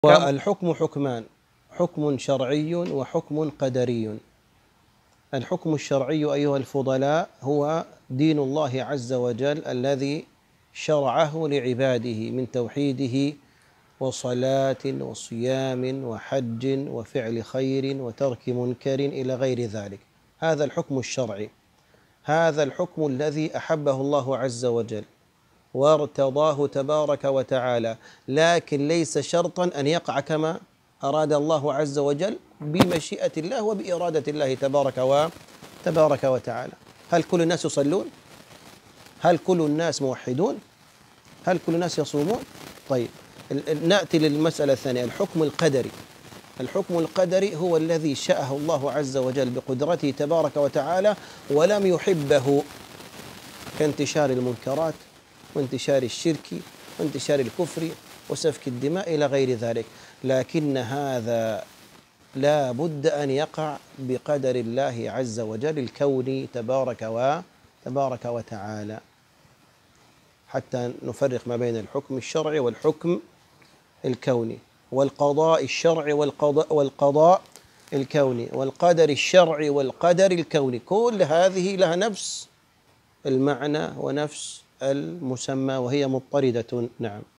والحكم حكمان: حكم شرعي وحكم قدري. الحكم الشرعي أيها الفضلاء هو دين الله عز وجل الذي شرعه لعباده من توحيده وصلاة وصيام وحج وفعل خير وترك منكر إلى غير ذلك. هذا الحكم الشرعي، هذا الحكم الذي أحبه الله عز وجل وارتضاه تبارك وتعالى، لكن ليس شرطا أن يقع كما أراد الله عز وجل بمشيئة الله وبإرادة الله تبارك وتعالى. هل كل الناس يصلون؟ هل كل الناس موحدون؟ هل كل الناس يصومون؟ طيب، نأتي للمسألة الثانية: الحكم القدري. الحكم القدري هو الذي شاءه الله عز وجل بقدرته تبارك وتعالى ولم يحبه، كانتشار المنكرات وانتشار الشرك وانتشار الكفر وسفك الدماء إلى غير ذلك، لكن هذا لا بد أن يقع بقدر الله عز وجل الكوني تبارك وتعالى، حتى نفرق ما بين الحكم الشرعي والحكم الكوني، والقضاء الشرعي والقضاء الكوني، والقدر الشرعي والقدر الكوني. كل هذه لها نفس المعنى ونفس المسمى وهي مضطردة. نعم.